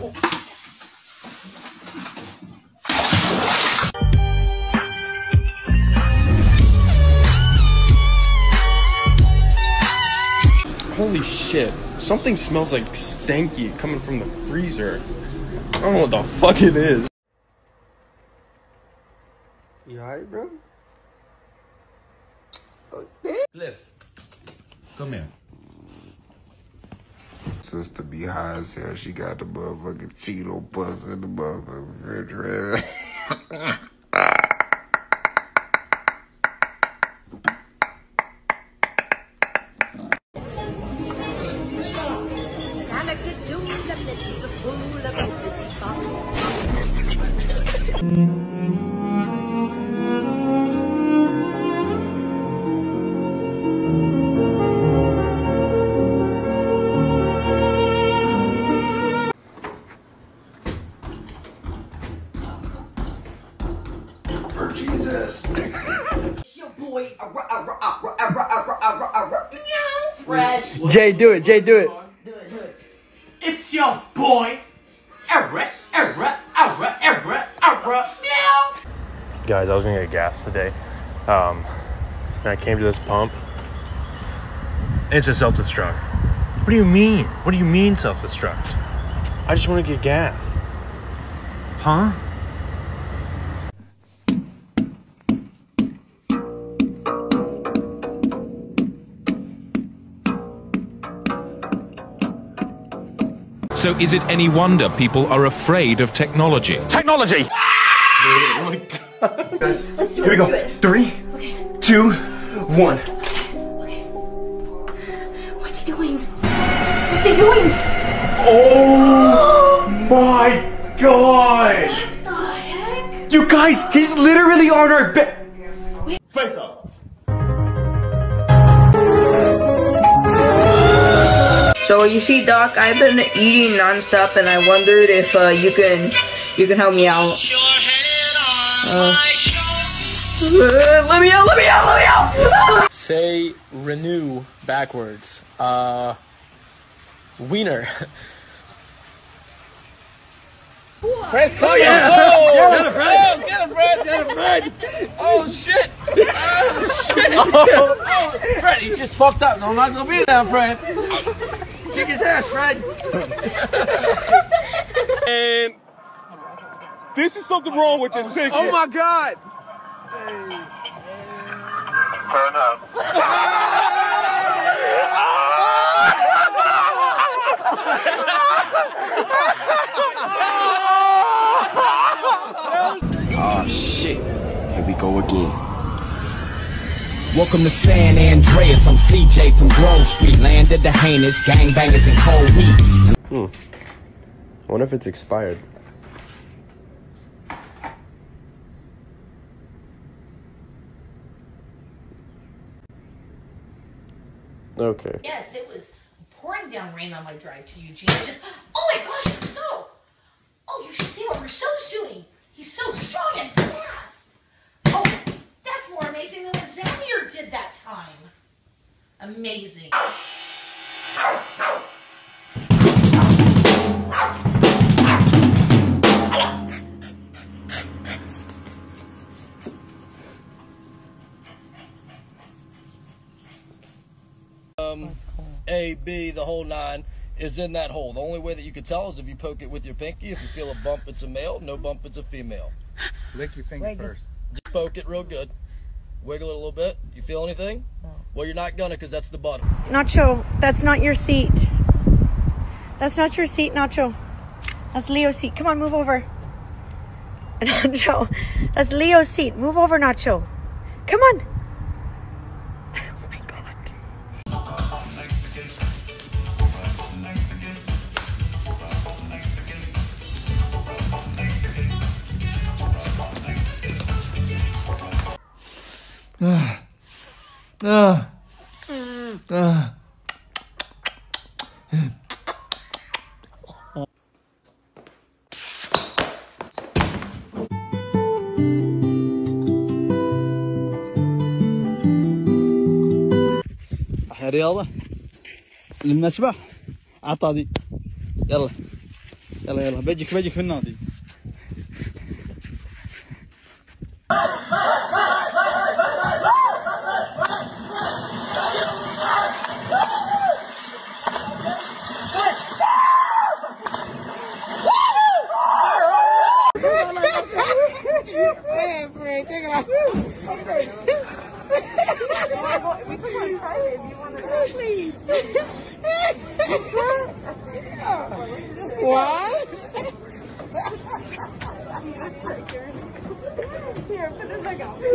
Holy shit. Something smells like stanky coming from the freezer. I don't know what the fuck it is. You alright, bro? Cliff, come here. Sister be high as hell. She got the motherfucking Cheeto puss in the motherfucking refrigerator. For Jesus. It's your boy, Fresh. Jay, do it. Jay, do it. Do it. It's your boy, meow. Guys, I was gonna get gas today. And I came to this pump. It's a self-destruct. What do you mean? What do you mean self-destruct? I just want to get gas. Huh? So is it any wonder people are afraid of technology? Technology! Let's do it. Here we go. 3, 2, 1. Okay. What's he doing? What's he doing? Oh my god! What the heck? You guys, he's literally on our bed. Face up. So you see, Doc, I've been eating nonstop, and I wondered if you can help me out. Let me out! Say renew backwards. Wiener. Press come. Oh yeah! Oh, get him, Fred! Get him, Fred! Oh shit! Oh shit! Oh, Fred, he just fucked up. No, I'm not gonna be there, Fred. Kick his ass, Fred. And this is something wrong with this picture. Oh my god! Turn up. Oh shit. Here we go again. Welcome to San Andreas. I'm CJ from Grove Street. Landed the heinous gangbangers in cold heat. I wonder if it's expired. Okay. Yes, it was pouring down rain on my drive to Eugene. I just, oh my gosh, the snow! Oh, you should see what Rousseau's doing. He's so strong and fast. Oh, that's more amazing than what Xavier did that time. Amazing. A, B, the whole 9 is in that hole. The only way that you can tell is if you poke it with your pinky. If you feel a bump, it's a male. No bump, it's a female. Lick your finger first. Just poke it real good. Wiggle it a little bit. You feel anything? No. Well, you're not gonna, because that's the bottom. Nacho, that's not your seat. That's not your seat, Nacho. That's Leo's seat. Come on, move over. Nacho, that's Leo's seat. Move over, Nacho. Come on. Oh my God. رياضة المسبح عطى دي يلا يلا يلا بيجيك من نادي. We could go in private if you want to go. Please. What? Here, put this back out.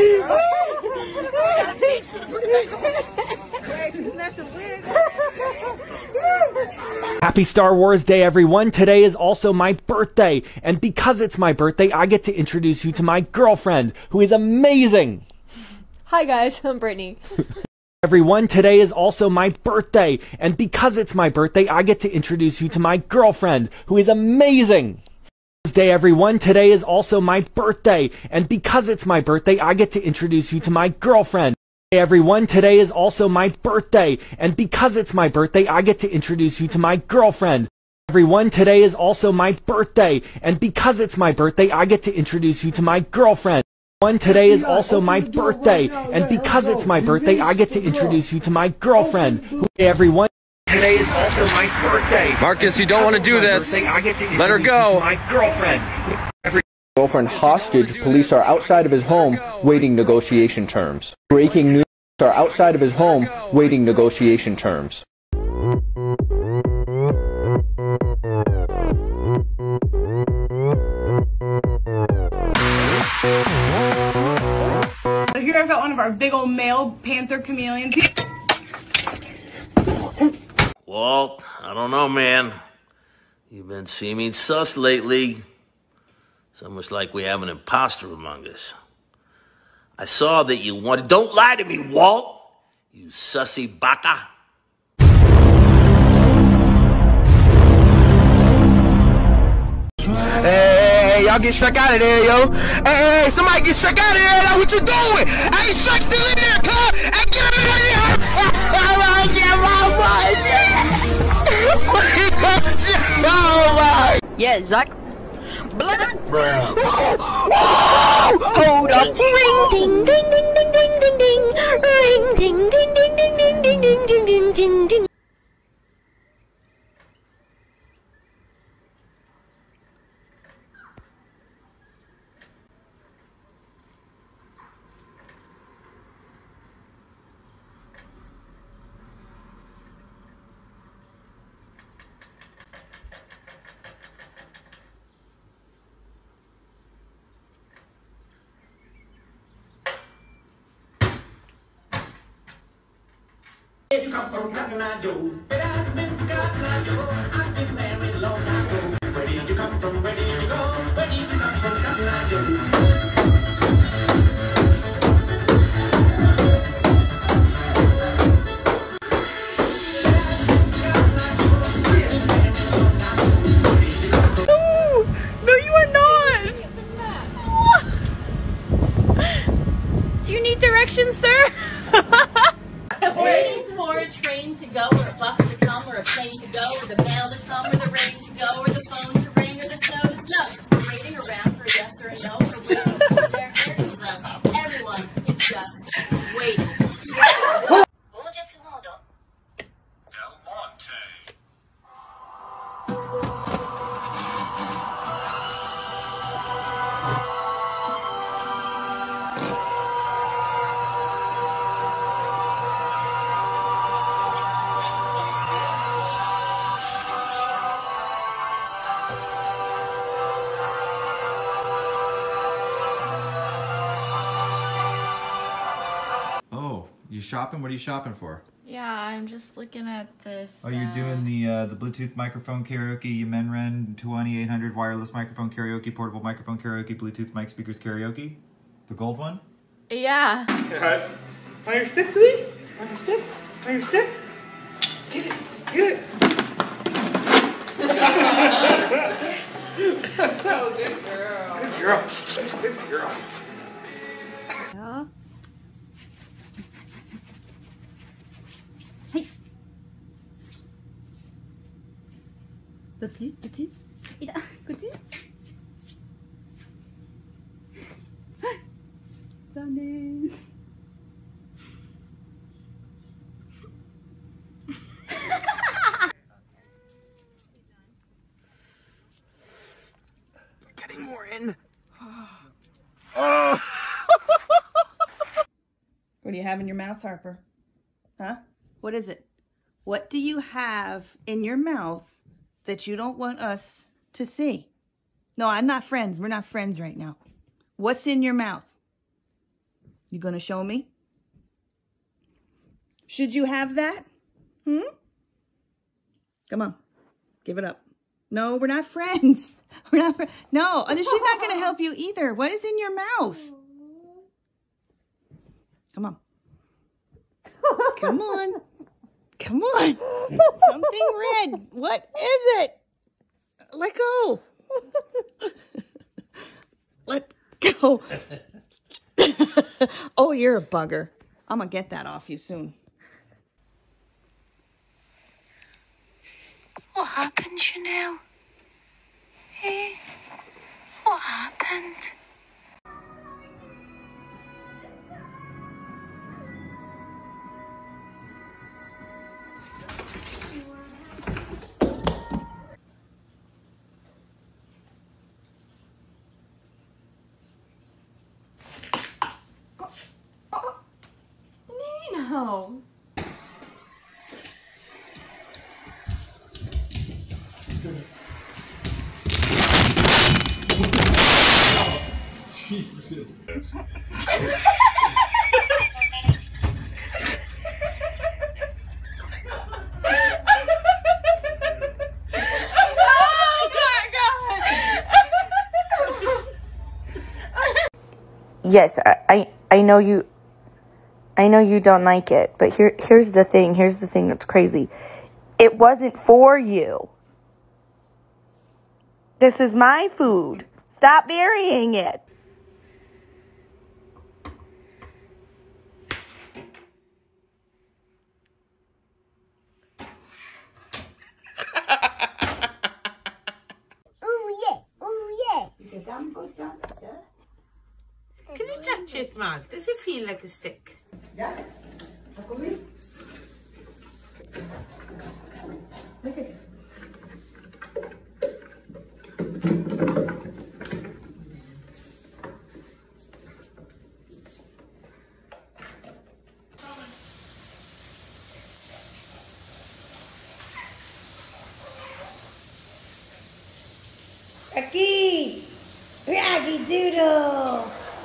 Happy Star Wars Day, everyone. Today is also my birthday, and because it's my birthday, I get to introduce you to my girlfriend, who is amazing. Hi guys, I'm Brittany. Everyone, today is also my birthday, and because it's my birthday, I get to introduce you to my girlfriend, who is amazing. Day, everyone. Today is also my birthday, and because it's my birthday, I get to introduce you to my girlfriend. Hey everyone, today is also my birthday, and because it's my birthday, I get to introduce you to my girlfriend. Everyone, today is also my birthday, and because it's my birthday, I get to introduce you to my girlfriend. Today is also my birthday, and because it's my birthday, I get to introduce you to my girlfriend. Hey everyone, today is also my birthday. Marcus, you don't want to do this. Let her go. My girlfriend. Girlfriend hostage. Police are outside of his home waiting negotiation terms. Breaking news are outside of his home waiting negotiation terms. Here I've got one of our big old male panther chameleons. Walt, I don't know, man. You've been seeming sus lately. It's almost like we have an imposter among us. I saw that you wanted... Don't lie to me, Walt! You sussy baka. Hey, y'all get struck out of there, yo. Hey, somebody get struck out of there. That's what you doing. Hey, Struck still in there, cuz. Hey, get him out of here. I get my voice. Yeah, Zach. Bruh. Hold up. Ring ding ding ding ding ding ding ding. Ring ding ding ding ding ding ding ding ding ding ding ding. You come from Cotton Eye Joe, but I've been from Cotton Eye Joe. I've been married a long time ago. Where did you come from? Where did you go? Where did you come from, Cotton Eye Joe? No, you are not. Do you need directions, sir? Waiting for a train to go, or a bus to come, or a plane to go, or the mail to come, or the rain to go, or the phone to ring, or the snow to snow. We're waiting around for a yes or a no. We're waiting for their hair to grow. Everyone is just waiting. Gorgeous mode. Del Monte. You shopping? What are you shopping for? Yeah, I'm just looking at this. Oh, you're doing the Bluetooth microphone karaoke, Menren 2800 wireless microphone karaoke, portable microphone karaoke, Bluetooth mic speakers karaoke? The gold one? Yeah. Alright. On your stick, please. On your stick. On your stick. Get it. Get it. Oh, good girl. Good girl. Good girl. Yeah. Petit, petit. 이다. 그치? 짠해. Getting more in. What do you have in your mouth, Harper? Huh? What is it? What do you have in your mouth that you don't want us to see? No, I'm not friends. We're not friends right now. What's in your mouth? You gonna show me? Should you have that? Come on. Give it up. No, we're not friends. We're not friends. No, and she's not gonna help you either. What is in your mouth? Come on. Come on. Come on. Something red. What is it? Let go. Let go. Oh, you're a bugger. I'm going to get that off you soon. What happened, Chanel? Hey, what happened? No. Jesus. Yes, I know you don't like it, but here's the thing that's crazy. It wasn't for you. This is my food. Stop burying it. Can you touch it, Mark? Does it feel like a stick? Yeah. Look at it. Rocky! Rocky Doodle!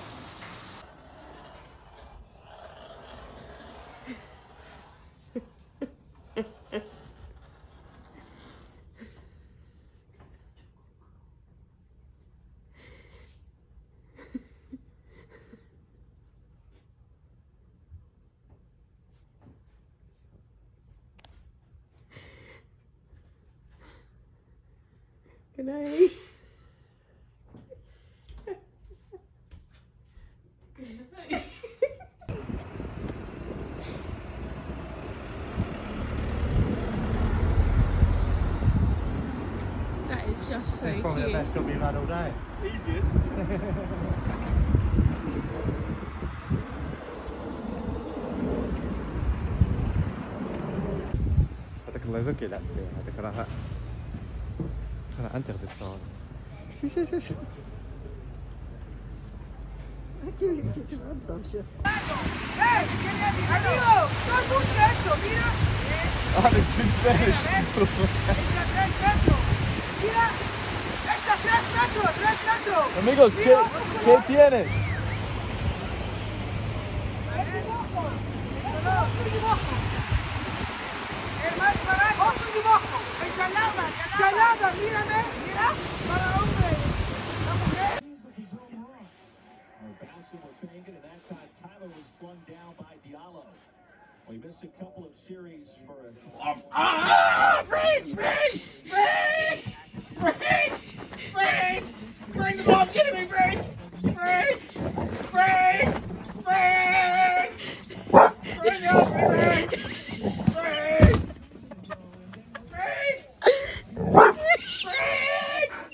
Good night. That is just so cute. Probably the best job you've had all day. Easiest. هذاك الله يذكي لا هذاك راه انت غدي Amigos, ¿qué tienes? El más barato. Otro dibujo. El Chalaba. Chalaba, mírame. Mira. Para hombre. La mujer. We missed a couple of series for a... Frank! Bring the ball, get me, Frank! Frank! Bring it up, Frank! Frank!